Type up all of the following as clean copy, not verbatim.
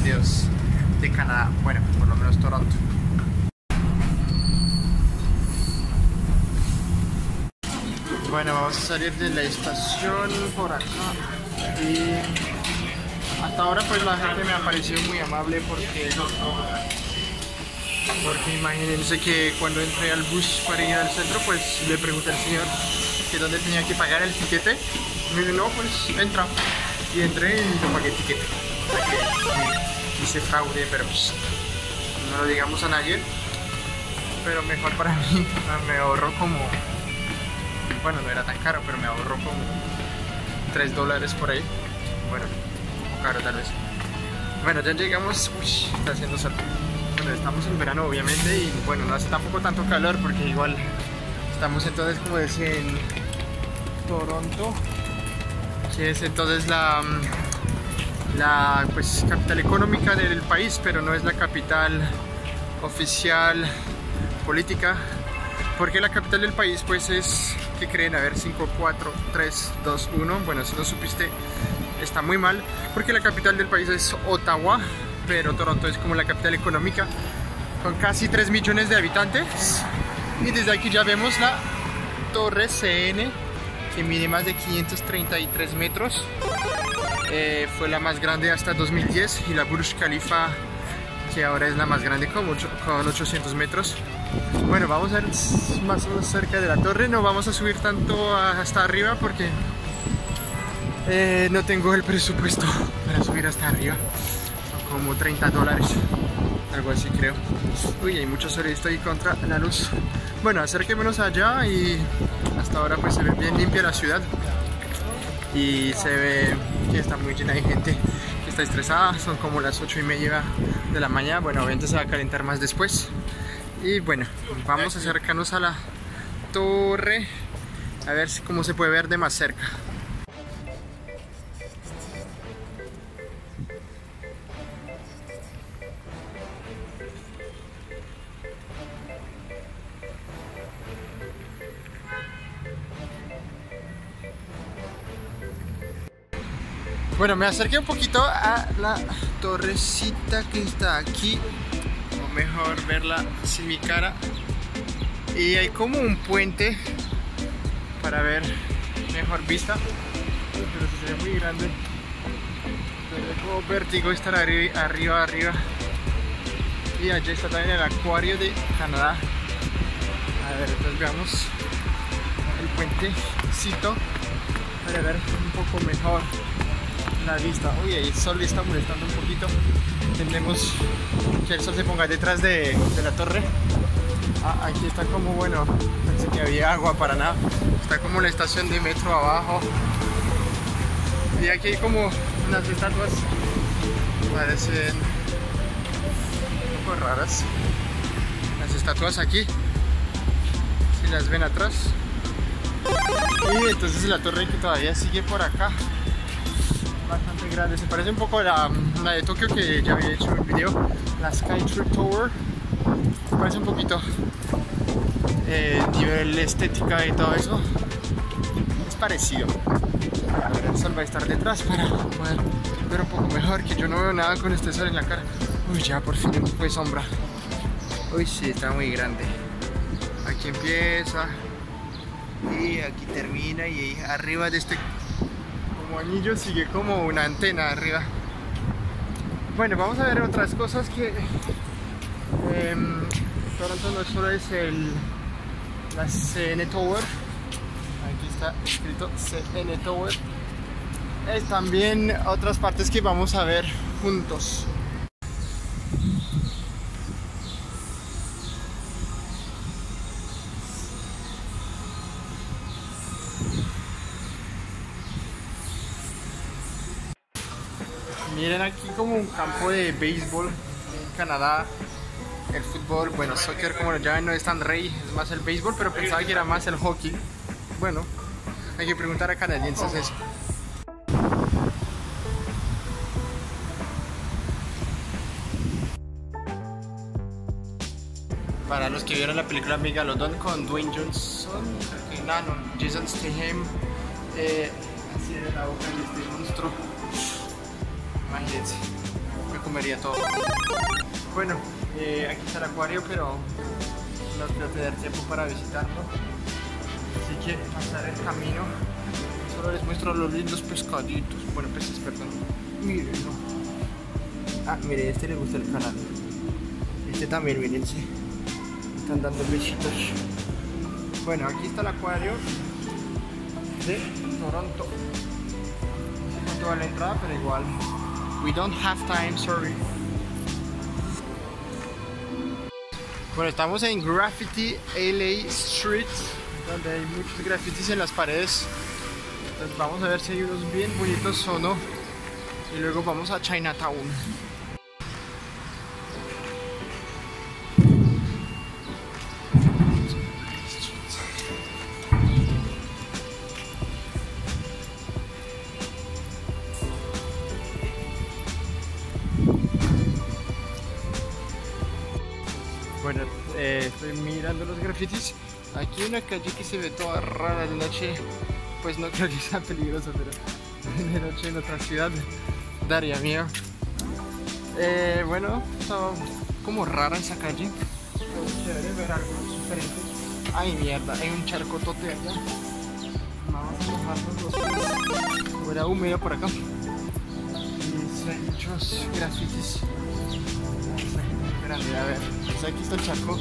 Unidos de Canadá, bueno, por lo menos Toronto. Bueno, vamos a salir de la estación por acá y hasta ahora pues la gente me ha parecido muy amable porque imagínense que cuando entré al bus para ir al centro pues le pregunté al señor que dónde tenía que pagar el tiquete. Me dijo, no, pues entra. Y entré y no pagué el tiquete. O sea que hice fraude, pero pues no lo digamos a nadie. Pero mejor para mí, me ahorró como, bueno, no era tan caro, pero me ahorró como $3 por ahí. Bueno, un poco caro tal vez. Bueno, ya llegamos. Uy, está haciendo sol. Bueno, estamos en verano obviamente y bueno, no hace tampoco tanto calor porque igual estamos entonces, como decía, en Toronto, que es entonces la pues, capital económica del país, pero no es la capital oficial política, porque la capital del país pues es, ¿qué creen? A ver, 5, 4, 3, 2, 1, bueno, si no supiste está muy mal, porque la capital del país es Ottawa, pero Toronto es como la capital económica con casi 3 millones de habitantes. Y desde aquí ya vemos la Torre CN, que mide más de 533 metros. Fue la más grande hasta 2010, y la Burj Khalifa, que ahora es la más grande con 800 metros. Bueno, vamos a ver más o menos cerca de la torre. No vamos a subir tanto hasta arriba porque no tengo el presupuesto para subir hasta arriba. Son como $30, algo así creo. Uy, hay mucho sol y estoy contra la luz. Bueno, acerquémonos allá y hasta ahora pues se ve bien limpia la ciudad. Y se ve que está muy llena de gente que está estresada. Son como las 8:30 de la mañana. Bueno, obviamente se va a calentar más después. Y bueno, vamos a acercarnos a la torre a ver cómo se puede ver de más cerca. Bueno, me acerqué un poquito a la torrecita que está aquí, o mejor verla sin mi cara, y hay como un puente para ver mejor vista. Pero se ve muy grande, me da como vértigo estar arriba. Y allí está también el acuario de Canadá. A ver, entonces veamos el puentecito para ver un poco mejor la vista. Uy, el sol está molestando un poquito. Tendremos que el sol se ponga detrás de la torre. Aquí está como, bueno, pensé que había agua, para nada. Está como la estación de metro abajo. Y aquí hay como unas estatuas, parecen un poco raras. Las estatuas aquí, si las ven atrás. Y entonces la torre que todavía sigue por acá, bastante grande, se parece un poco a la de Tokio que ya había hecho un video, la Skytree Tower. Me parece un poquito nivel estética y todo eso, es parecido. A ver, el sol va a estar detrás para poder ver un poco mejor, que yo no veo nada con este sol en la cara. Uy, ya por fin un poco de sombra. Uy, sí, está muy grande. Aquí empieza y aquí termina, y ahí arriba de este como anillo sigue como una antena arriba. Bueno, vamos a ver otras cosas que Toronto no solo es la CN Tower, aquí está escrito CN Tower, es también otras partes que vamos a ver juntos. Miren aquí como un campo de béisbol en Canadá. El fútbol, bueno, soccer como lo llaman, no es tan rey, es más el béisbol, pero pensaba que era más el hockey. Bueno, hay que preguntar a canadienses eso. Para los que vieron la película Megalodon con Dwayne Johnson, Jason Statham, así era la boca de este monstruo. Imagínense, comería todo. Bueno, aquí está el acuario, pero no quiero tener tiempo para visitarlo, así que pasar el camino. Solo les muestro los lindos pescaditos, bueno, peces, perdón. Mírenlo. Ah, mire, este le gusta el canal. Este también, mírense. Están dando besitos. Bueno, aquí está el acuario de Toronto. No sé cuánto vale la entrada, pero igual. We don't have time, sorry. Bueno, estamos en Graffiti LA Street, donde hay muchos grafitis en las paredes. Entonces vamos a ver si hay unos bien bonitos o no. Y luego vamos a Chinatown. Bueno, estoy mirando los grafitis. Aquí hay una calle que se ve toda rara de noche. Pues no creo que sea peligroso, pero de noche en otra ciudad daría miedo. Bueno, está como rara esa calle. Pero chévere ver algo diferente. Ay, mierda, hay un charcotote allá. Vamos a mojarnos los pies. Huele húmedo por acá. Y hay muchos grafitis. Grande, a ver, pues aquí está el charco.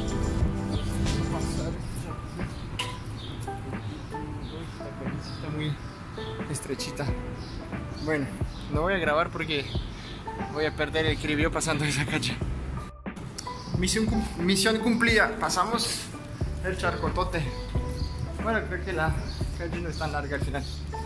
Está muy estrechita. Bueno, no voy a grabar porque voy a perder el equilibrio pasando esa calle. Misión cumplida, pasamos el charcotote. Bueno, creo que la calle no es tan larga al final.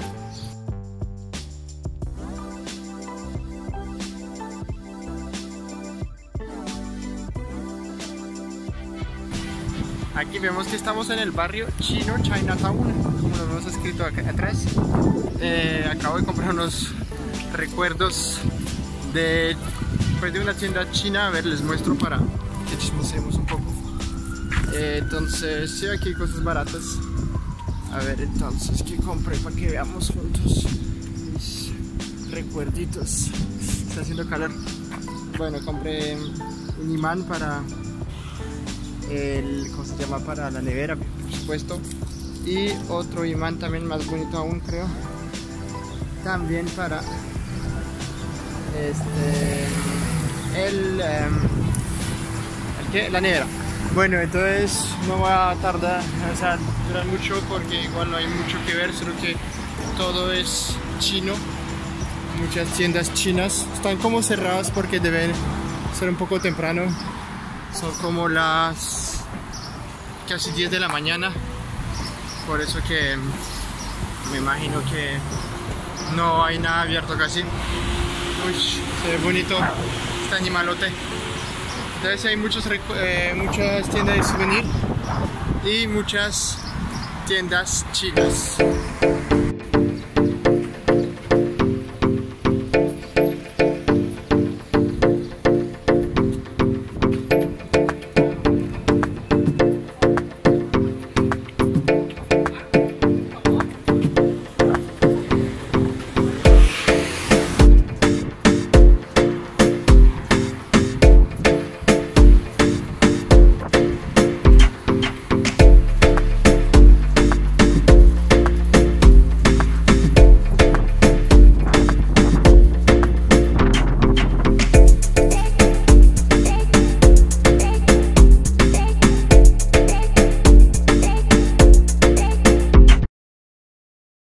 Aquí vemos que estamos en el barrio chino Chinatown, como lo hemos escrito acá atrás. Acabo de comprar unos recuerdos de una tienda china. A ver, les muestro para que chismosemos un poco. Entonces, sí, aquí hay cosas baratas. A ver, entonces, ¿qué compré para que veamos juntos mis recuerditos? Está haciendo calor. Bueno, compré un imán para ¿cómo se llama? Para la nevera, por supuesto, y otro imán también más bonito aún, creo, también para la nevera. Bueno, entonces no va a tardar, o sea, durar mucho porque igual no hay mucho que ver, solo que todo es chino. Muchas tiendas chinas están como cerradas porque deben ser un poco temprano. Son como las casi 10 de la mañana, por eso que me imagino que no hay nada abierto casi. Uy, se ve bonito este animalote. Entonces hay muchas tiendas de souvenir y muchas tiendas chinas.